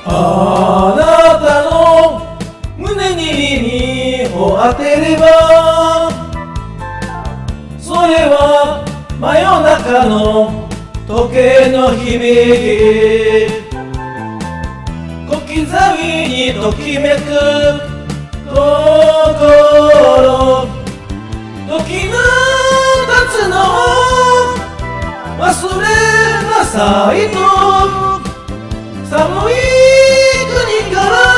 あなたの胸に耳を当てれば、それは真夜中の時計の響き、小刻みにときめく心、時が経つのを忘れなさいと、寒い国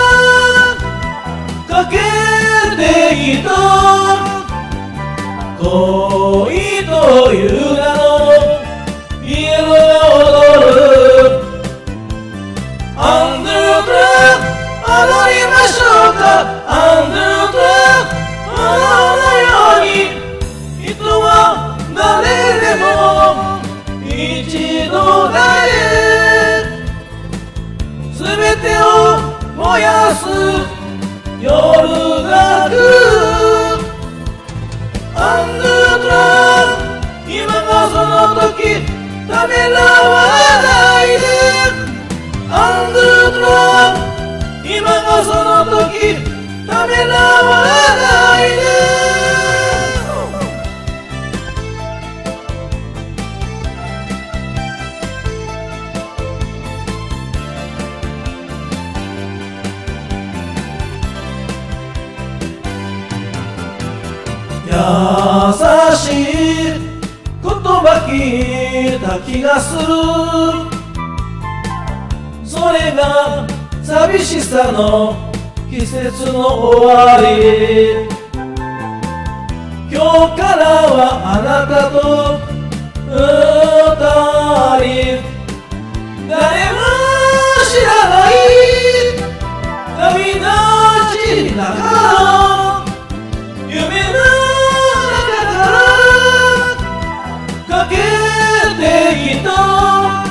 からかけてきた恋という名のイエローが踊るアンドゥートラ踊りましょうか。アンドゥートラ踊るように人は誰でも一度だけ全てを燃やす夜が来る。アンドゥートラ今がその時ためらわないで。アンドゥートラ今がその時ためらわないで。優しい言葉聞いた気がする。それが寂しさの季節の終わり。今日からはあなたと二人、誰も知らない旅立ちながら夢のかけてきた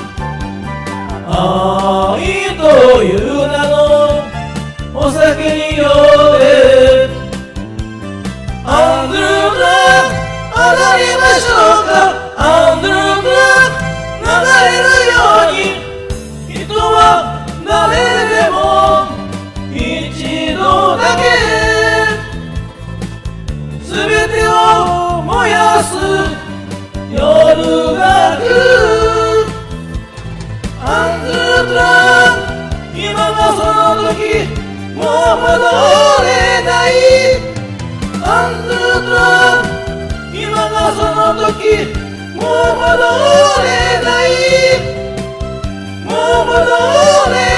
愛という名のお酒に酔ってアンドゥートラ踊りましょうか。アンドゥートラ流れるように人は誰でも一度だけ全てを燃やす夜が来る。アンドゥートラ今がその時もう戻れない。アンドゥートラ今がその時もう戻れない。もう戻れない。